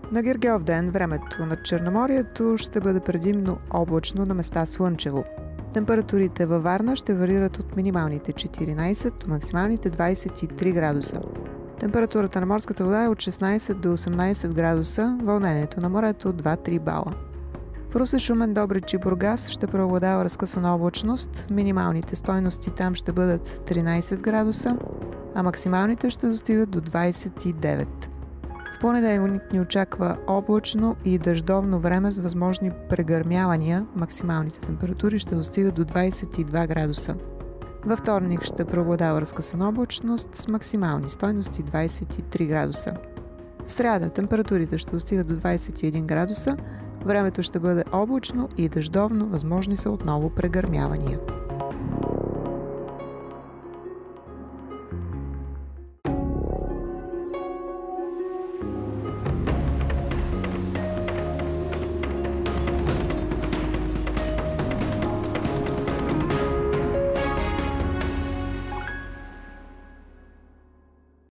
На Гергьовден времето над Черноморието ще бъде предимно облачно, на места слънчево. Температурите във Варна ще варират от минималните 14 до максималните 23 градуса. Температурата на морската вода е от 16 до 18 градуса, вълнението на морето от 2-3 бала. В Русе, Шумен, Добрич и Бургас ще преобладава разкъсана облачност, минималните стойности там ще бъдат 13 градуса, а максималните ще достигат до 29. В понеделник ни очаква облачно и дъждовно време с възможни прегърмявания, максималните температури ще достигат до 22 градуса. Във вторник ще преобладава разкъсана облачност с максимални стойности 23 градуса. В сряда температурите ще достигат до 21 градуса, времето ще бъде облачно и дъждовно, възможни са отново прегърмявания.